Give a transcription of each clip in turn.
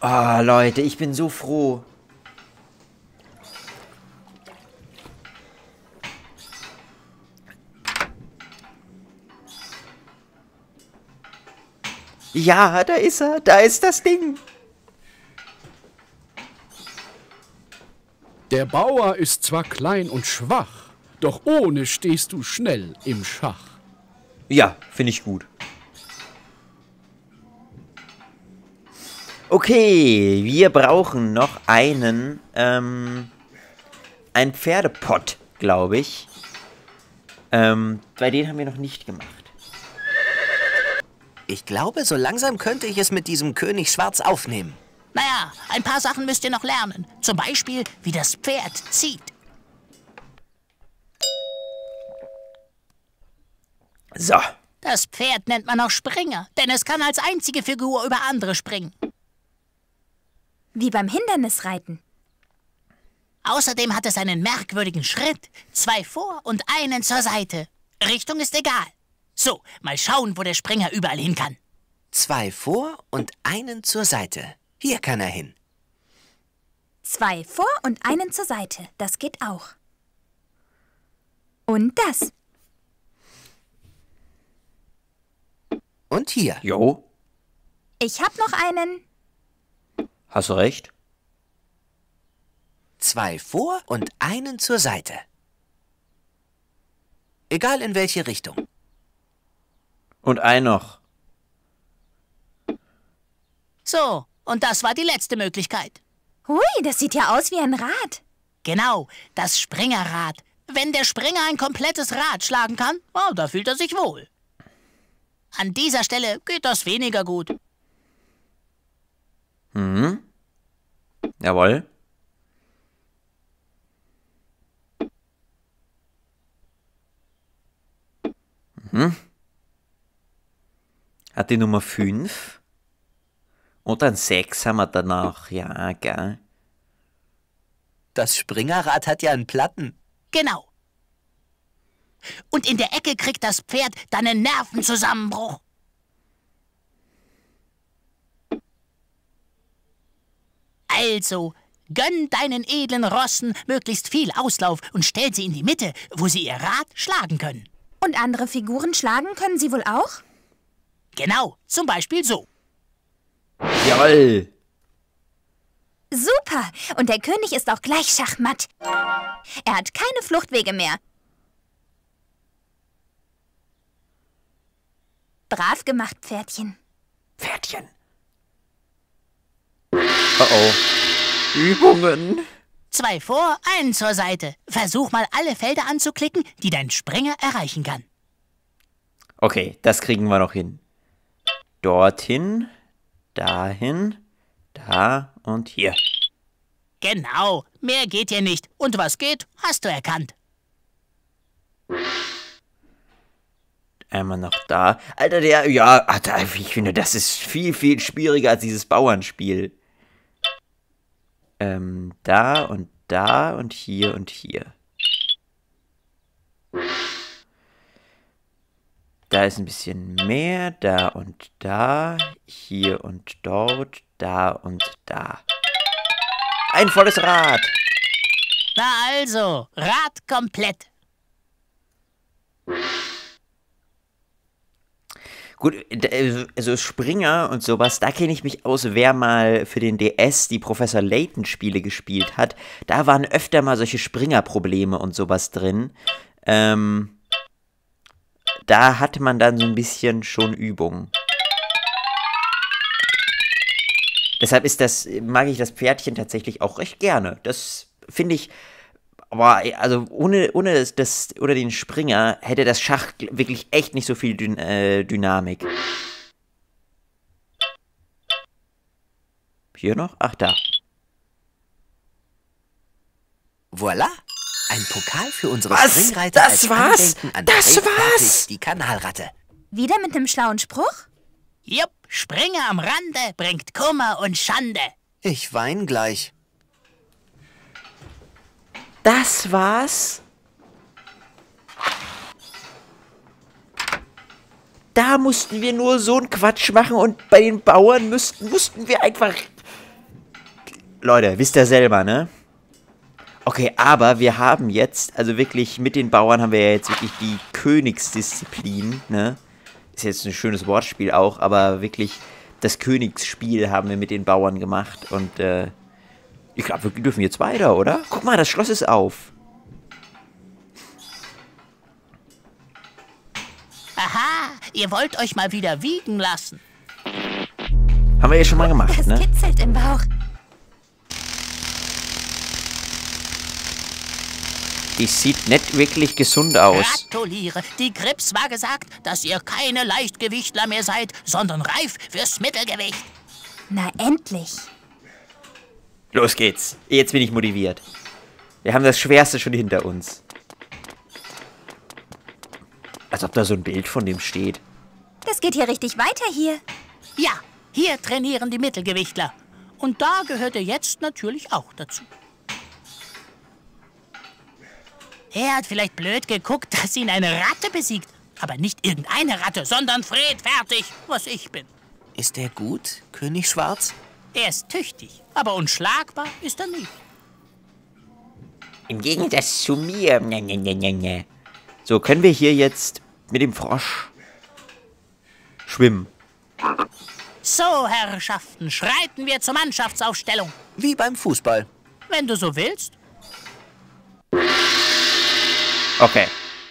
Oh, Leute, ich bin so froh. Ja, da ist er. Da ist das Ding. Der Bauer ist zwar klein und schwach, doch ohne stehst du schnell im Schach. Ja, finde ich gut. Okay, wir brauchen noch einen Pferdepott, glaube ich. Bei denen haben wir noch nicht gemacht. Ich glaube, so langsam könnte ich es mit diesem König Schwarz aufnehmen. Naja, ein paar Sachen müsst ihr noch lernen. Zum Beispiel, wie das Pferd zieht. So. Das Pferd nennt man auch Springer, denn es kann als einzige Figur über andere springen. Wie beim Hindernisreiten. Außerdem hat es einen merkwürdigen Schritt. 2 vor und einen zur Seite. Richtung ist egal. So, mal schauen, wo der Springer überall hin kann. 2 vor und einen zur Seite. Hier kann er hin. 2 vor und einen zur Seite. Das geht auch. Und das. Und hier. Jo. Ich hab noch einen. Hast du recht? 2 vor und einen zur Seite. Egal in welche Richtung. Und ein noch. So, und das war die letzte Möglichkeit. Hui, das sieht ja aus wie ein Rad. Genau, das Springerrad. Wenn der Springer ein komplettes Rad schlagen kann, oh, da fühlt er sich wohl. An dieser Stelle geht das weniger gut. Mhm. Jawohl. Mhm. Hat die Nummer 5. Und dann 6 haben wir danach. Ja, gell. Das Springerrad hat ja einen Platten. Genau. Und in der Ecke kriegt das Pferd dann einen Nervenzusammenbruch. Also, gönn deinen edlen Rossen möglichst viel Auslauf und stell sie in die Mitte, wo sie ihr Rad schlagen können. Und andere Figuren schlagen können sie wohl auch? Genau, zum Beispiel so. Jawohl. Super! Und der König ist auch gleich schachmatt. Er hat keine Fluchtwege mehr. Brav gemacht, Pferdchen. Pferdchen. Oh oh. Übungen. 2 vor, einen zur Seite. Versuch mal alle Felder anzuklicken, die dein Springer erreichen kann. Okay, das kriegen wir noch hin. Dorthin, dahin, da und hier. Genau, mehr geht hier nicht. Und was geht, hast du erkannt. Einmal noch da. Alter, ich finde, das ist viel, viel schwieriger als dieses Bauernspiel. Da und hier und hier. Da ist ein bisschen mehr, da und da, hier und dort, da und da. Ein volles Rad. Na also, Rad komplett. Gut, also Springer und sowas, da kenne ich mich aus, wer mal für den DS die Professor Layton Spiele gespielt hat. Da waren öfter mal solche Springer-Probleme und sowas drin. Da hatte man dann so ein bisschen schon Übung. Deshalb mag ich das Pferdchen tatsächlich auch recht gerne. Das finde ich, aber also ohne den Springer hätte das Schach wirklich echt nicht so viel Dynamik. Hier noch? Ach, da. Voilà. Ein Pokal für unsere Was? Springreiter Das als war's? Andenken an Das Ray war's? Fertig, die Kanalratte. Wieder mit einem schlauen Spruch? Jupp, Springer am Rande bringt Kummer und Schande. Ich wein gleich. Das war's? Da mussten wir nur so einen Quatsch machen und bei den Bauern mussten wir einfach Leute, wisst ihr selber, ne? Okay, aber wir haben jetzt, also wirklich mit den Bauern haben wir ja jetzt wirklich die Königsdisziplin, ne? Ist jetzt ein schönes Wortspiel auch, aber wirklich das Königsspiel haben wir mit den Bauern gemacht. Und ich glaube, wir dürfen jetzt weiter, oder? Guck mal, das Schloss ist auf. Aha, ihr wollt euch mal wieder wiegen lassen. Haben wir ja schon mal gemacht, Das ne? kitzelt im Bauch. Die sieht nicht wirklich gesund aus. Gratuliere. Die Krips war gesagt, dass ihr keine Leichtgewichtler mehr seid, sondern reif fürs Mittelgewicht. Na, endlich. Los geht's. Jetzt bin ich motiviert. Wir haben das Schwerste schon hinter uns. Als ob da so ein Bild von dem steht. Das geht hier richtig weiter hier. Ja, hier trainieren die Mittelgewichtler. Und da gehört ihr jetzt natürlich auch dazu. Er hat vielleicht blöd geguckt, dass ihn eine Ratte besiegt. Aber nicht irgendeine Ratte, sondern Fred fertig, was ich bin. Ist er gut, König Schwarz? Er ist tüchtig, aber unschlagbar ist er nicht. Im Gegensatz zu mir. So, können wir hier jetzt mit dem Frosch schwimmen? So, Herrschaften, schreiten wir zur Mannschaftsaufstellung. Wie beim Fußball. Wenn du so willst. Okay.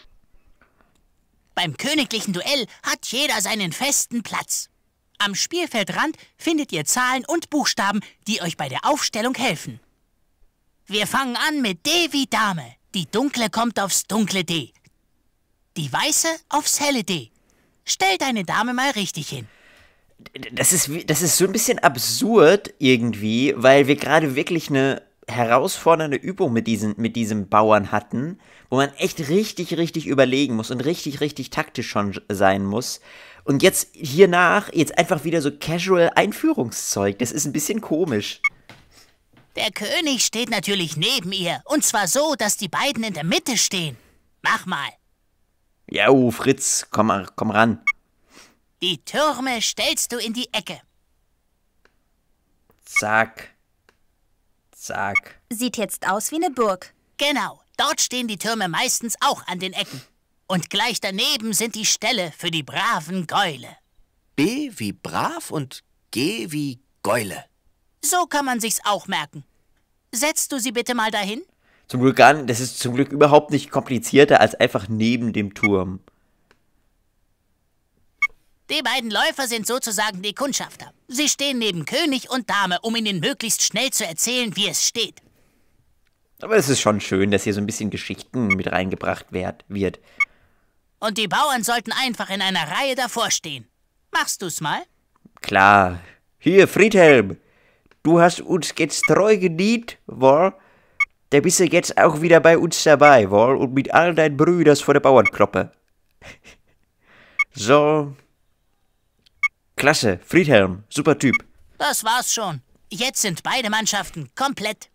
Beim königlichen Duell hat jeder seinen festen Platz. Am Spielfeldrand findet ihr Zahlen und Buchstaben, die euch bei der Aufstellung helfen. Wir fangen an mit D wie Dame. Die dunkle kommt aufs dunkle D. Die weiße aufs helle D. Stell deine Dame mal richtig hin. Das ist so ein bisschen absurd irgendwie, weil wir gerade wirklich eine herausfordernde Übung mit diesem Bauern hatten, wo man echt richtig überlegen muss und richtig taktisch schon sein muss. Und jetzt jetzt einfach wieder so casual Einführungszeug. Das ist ein bisschen komisch. Der König steht natürlich neben ihr. Und zwar so, dass die beiden in der Mitte stehen. Mach mal. Ja, Fritz, komm ran. Die Türme stellst du in die Ecke. Zack. Sieht jetzt aus wie eine Burg. Genau, dort stehen die Türme meistens auch an den Ecken. Und gleich daneben sind die Ställe für die braven Gäule. B wie brav und G wie Gäule. So kann man sich's auch merken. Setzt du sie bitte mal dahin? Zum Glück gar nicht, das ist zum Glück überhaupt nicht komplizierter als einfach neben dem Turm. Die beiden Läufer sind sozusagen die Kundschafter. Sie stehen neben König und Dame, um ihnen möglichst schnell zu erzählen, wie es steht. Aber es ist schon schön, dass hier so ein bisschen Geschichten mit reingebracht wird. Und die Bauern sollten einfach in einer Reihe davor stehen. Machst du's mal? Klar. Hier, Friedhelm. Du hast uns jetzt treu gedient, wohl? Da bist du jetzt auch wieder bei uns dabei, wohl? Und mit all deinen Brüdern vor der Bauernkloppe. So. Klasse, Friedhelm, super Typ. Das war's schon. Jetzt sind beide Mannschaften komplett.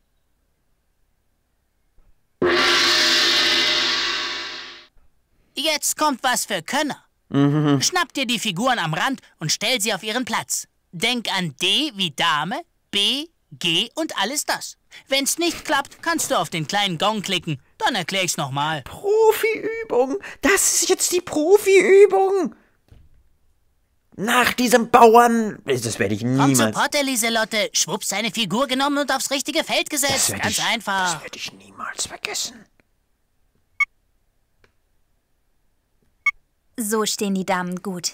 Jetzt kommt was für Könner. Schnapp dir die Figuren am Rand und stell sie auf ihren Platz. Denk an D wie Dame, B, G und alles das. Wenn's nicht klappt, kannst du auf den kleinen Gong klicken. Dann erklär ich's nochmal. Profiübung, das ist jetzt die Profiübung. Nach diesem Bauern, das werde ich Komm zu niemals... Potte, Lieselotte. Schwupps, seine Figur genommen und aufs richtige Feld gesetzt. Ganz einfach. Das werde ich niemals vergessen. So stehen die Damen gut.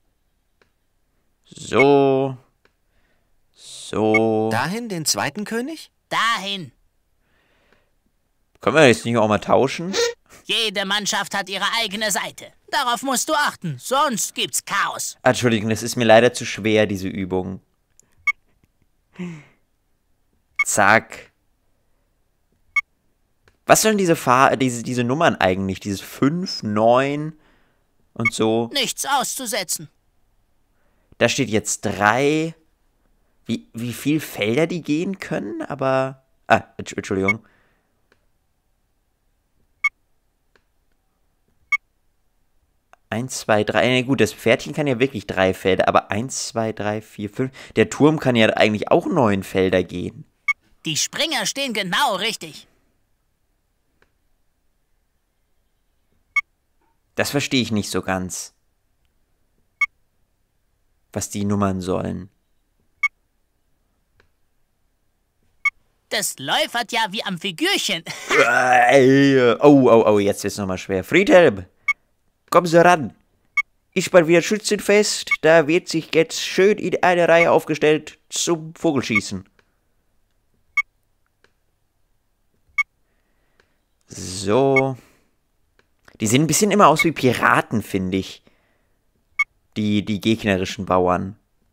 So. Dahin den zweiten König? Dahin. Können wir jetzt nicht auch mal tauschen? Jede Mannschaft hat ihre eigene Seite. Darauf musst du achten, sonst gibt's Chaos. Entschuldigung, das ist mir leider zu schwer, diese Übung. Zack. Was sollen diese Nummern eigentlich? Dieses 5, 9 und so. Nichts auszusetzen. Da steht jetzt 3. Wie viel Felder die gehen können, aber... Entschuldigung. Eins, zwei, drei. Gut, das Pferdchen kann ja wirklich 3 Felder, aber 1, 2, 3, 4, 5. Der Turm kann ja eigentlich auch 9 Felder gehen. Die Springer stehen genau richtig. Das verstehe ich nicht so ganz. Was die Nummern sollen. Das läufert ja wie am Figürchen. Oh, jetzt wird's nochmal schwer. Friedhelm, komm so ran. Ist mal wieder Schützenfest. Da wird sich jetzt schön in eine Reihe aufgestellt zum Vogelschießen. So. Die sehen ein bisschen immer aus wie Piraten, finde ich. Die gegnerischen Bauern.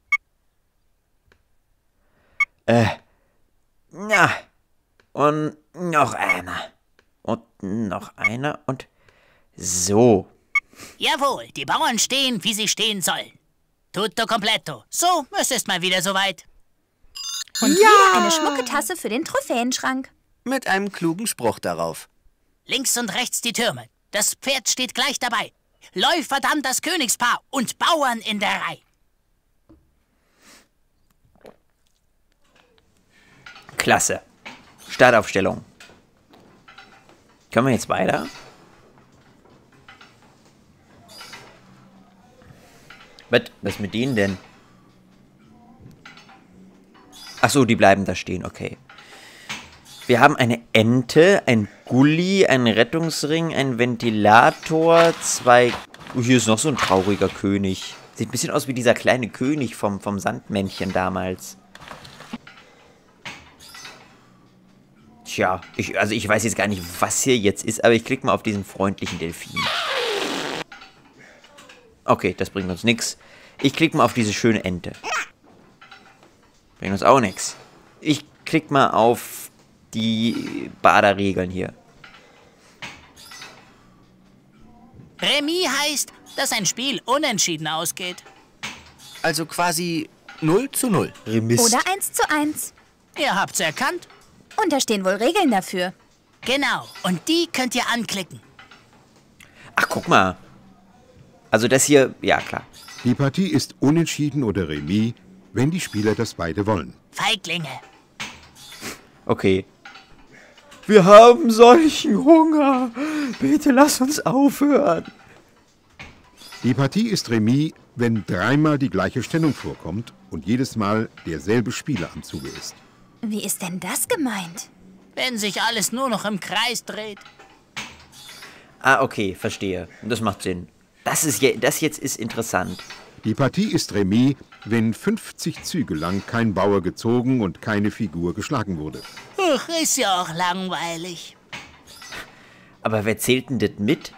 Na. Und noch einer. Und noch einer. Und so. Jawohl, die Bauern stehen, wie sie stehen sollen. Tutto completo. So, es ist mal wieder soweit. Und wieder eine schmucke Tasse für den Trophäenschrank. Mit einem klugen Spruch darauf. Links und rechts die Türme. Das Pferd steht gleich dabei. Läufer dann das Königspaar und Bauern in der Reihe. Klasse. Startaufstellung. Können wir jetzt weiter? Was mit denen denn? Ach so, die bleiben da stehen, okay. Wir haben eine Ente, ein Gulli, einen Rettungsring, einen Ventilator, zwei... hier ist noch so ein trauriger König. Sieht ein bisschen aus wie dieser kleine König vom Sandmännchen damals. Tja, ich weiß jetzt gar nicht, was hier jetzt ist, aber ich klicke mal auf diesen freundlichen Delfin. Okay, das bringt uns nichts. Ich klicke mal auf diese schöne Ente. Bringt uns auch nichts. Ich klicke mal auf die Baderregeln hier. Remis heißt, dass ein Spiel unentschieden ausgeht. Also quasi 0:0. Remis. Oder 1:1. Ihr habt's erkannt? Und da stehen wohl Regeln dafür. Genau, und die könnt ihr anklicken. Ach, guck mal. Also das hier, ja klar. Die Partie ist unentschieden oder Remis, wenn die Spieler das beide wollen. Feiglinge. Okay. Wir haben solchen Hunger. Bitte lass uns aufhören. Die Partie ist Remis, wenn dreimal die gleiche Stellung vorkommt und jedes Mal derselbe Spieler am Zuge ist. Wie ist denn das gemeint? Wenn sich alles nur noch im Kreis dreht. Ah, okay, verstehe. Das macht Sinn. Das jetzt ist interessant. Die Partie ist Remis, wenn 50 Züge lang kein Bauer gezogen und keine Figur geschlagen wurde. Ach, ist ja auch langweilig. Aber wer zählt denn das mit?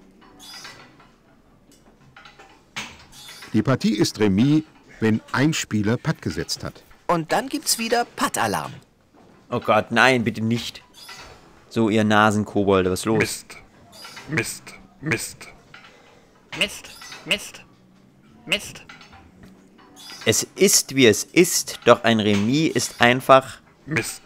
Die Partie ist Remis, wenn ein Spieler Patt gesetzt hat. Und dann gibt's wieder Pattalarm. Oh Gott, nein, bitte nicht. So, ihr Nasenkobolde, was ist los? Mist. Mist. Mist. Mist, Mist, Mist. Es ist, wie es ist, doch ein Remis ist einfach... Mist.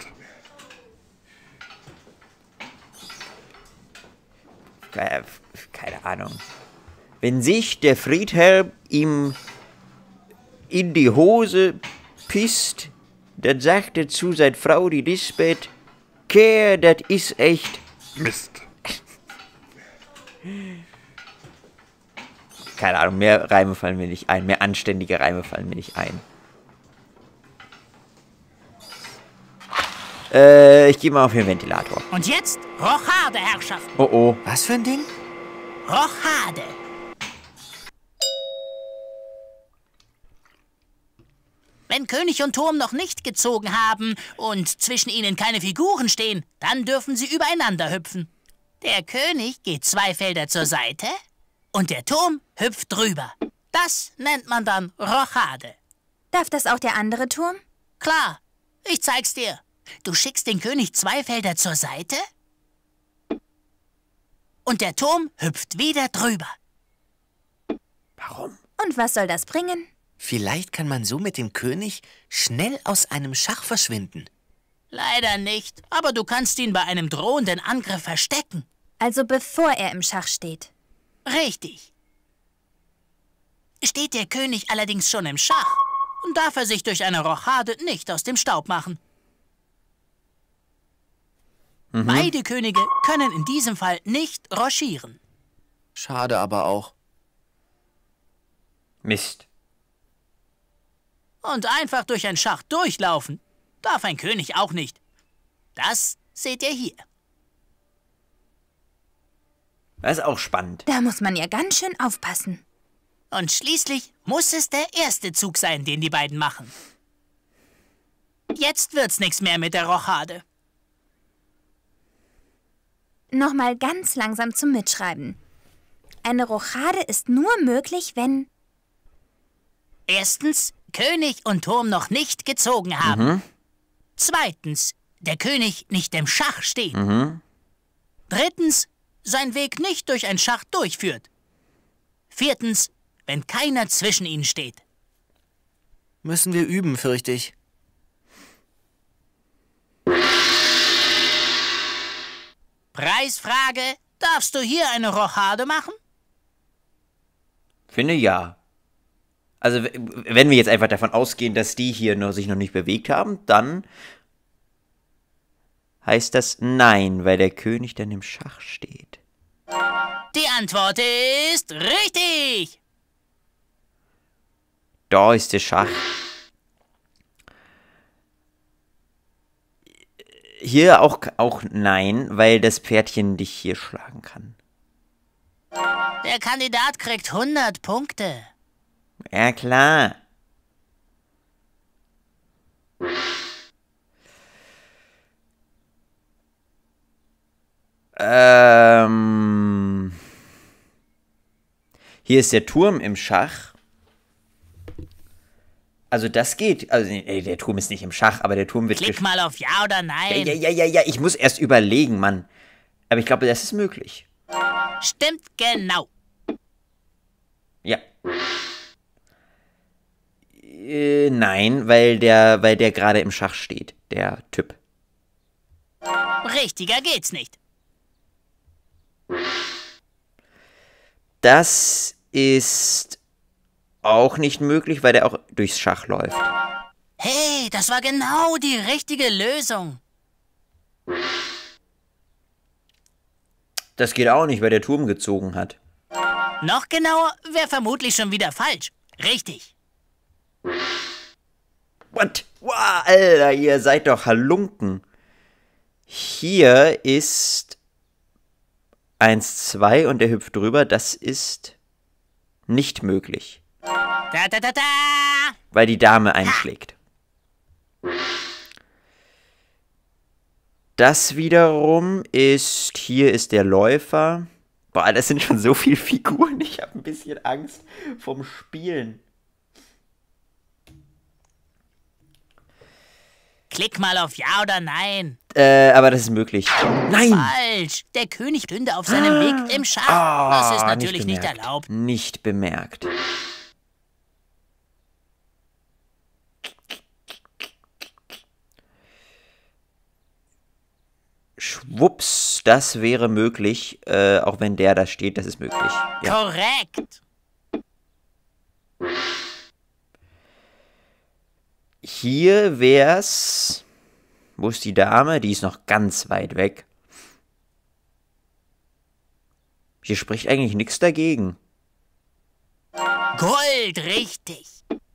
Keine Ahnung. Wenn sich der Friedhelm ihm in die Hose pisst, dann sagt er zu seiner Frau, die Lisbeth, Kehr, das ist echt... Mist. Keine Ahnung, mehr Reime fallen mir nicht ein, mehr anständige Reime fallen mir nicht ein. Ich gehe mal auf den Ventilator. Und jetzt Rochade, Herrschaft. Oh oh. Was für ein Ding? Rochade. Wenn König und Turm noch nicht gezogen haben und zwischen ihnen keine Figuren stehen, dann dürfen sie übereinander hüpfen. Der König geht 2 Felder zur Seite und der Turm hüpft drüber. Das nennt man dann Rochade. Darf das auch der andere Turm? Klar, ich zeig's dir. Du schickst den König 2 Felder zur Seite und der Turm hüpft wieder drüber. Warum? Und was soll das bringen? Vielleicht kann man so mit dem König schnell aus einem Schach verschwinden. Leider nicht, aber du kannst ihn bei einem drohenden Angriff verstecken. Also bevor er im Schach steht. Richtig. Steht der König allerdings schon im Schach, darf er sich durch eine Rochade nicht aus dem Staub machen. Beide Könige können in diesem Fall nicht rochieren. Schade aber auch. Mist. Und einfach durch ein Schach durchlaufen darf ein König auch nicht. Das seht ihr hier. Das ist auch spannend. Da muss man ja ganz schön aufpassen. Und schließlich muss es der erste Zug sein, den die beiden machen. Jetzt wird's nichts mehr mit der Rochade. Nochmal ganz langsam zum Mitschreiben. Eine Rochade ist nur möglich, wenn... Erstens, König und Turm noch nicht gezogen haben. Zweitens, der König nicht im Schach steht. Drittens, sein Weg nicht durch ein Schach durchführt. Viertens, wenn keiner zwischen ihnen steht. Müssen wir üben, fürchte ich. Preisfrage, darfst du hier eine Rochade machen? Finde ja. Also, wenn wir jetzt einfach davon ausgehen, dass die hier sich noch nicht bewegt haben, dann heißt das nein, weil der König dann im Schach steht. Die Antwort ist richtig. Da ist der Schach. Hier auch nein, weil das Pferdchen dich hier schlagen kann. Der Kandidat kriegt 100 Punkte. Ja, klar. Hier ist der Turm im Schach. Also das geht. Also nee, der Turm ist nicht im Schach, aber der Turm wird... Klick mal auf Ja oder Nein. Ja, ich muss erst überlegen, Mann. Aber ich glaube, das ist möglich. Stimmt genau. Ja. Nein, weil der gerade im Schach steht, der Typ. Richtiger geht's nicht. Das ist auch nicht möglich, weil der auch durchs Schach läuft. Hey, das war genau die richtige Lösung. Das geht auch nicht, weil der Turm gezogen hat. Noch genauer wäre vermutlich schon wieder falsch. Richtig. What? Wow, Alter, ihr seid doch Halunken. Hier ist 1, 2 und der hüpft drüber. Das ist nicht möglich. Da, da, da, da. Weil die Dame einschlägt. Das wiederum ist, hier ist der Läufer. Boah, das sind schon so viele Figuren. Ich habe ein bisschen Angst vom Spielen. Klick mal auf Ja oder Nein. Aber das ist möglich. Nein! Falsch. Der König stünde auf seinem Weg im Schach. Das ist natürlich nicht bemerkt. erlaubt. Nicht bemerkt. Schwupps, das wäre möglich, auch wenn der da steht, das ist möglich. Ja. Korrekt. Hier wär's. Wo ist die Dame? Die ist noch ganz weit weg. Hier spricht eigentlich nichts dagegen. Gold, richtig.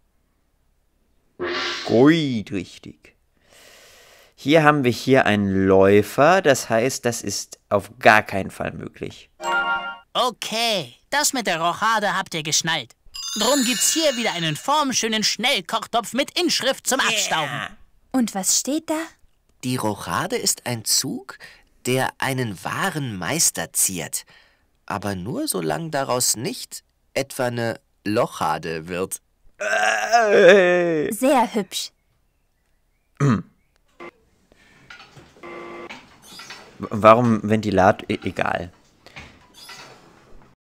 Gold, richtig. Hier haben wir hier einen Läufer, das heißt, das ist auf gar keinen Fall möglich. Okay, das mit der Rochade habt ihr geschnallt. Drum gibt's hier wieder einen formschönen Schnellkochtopf mit Inschrift zum Abstauben. Und was steht da? Die Rochade ist ein Zug, der einen wahren Meister ziert. Aber nur solange daraus nicht etwa eine Lochade wird. Sehr hübsch. Warum Ventilator? Egal.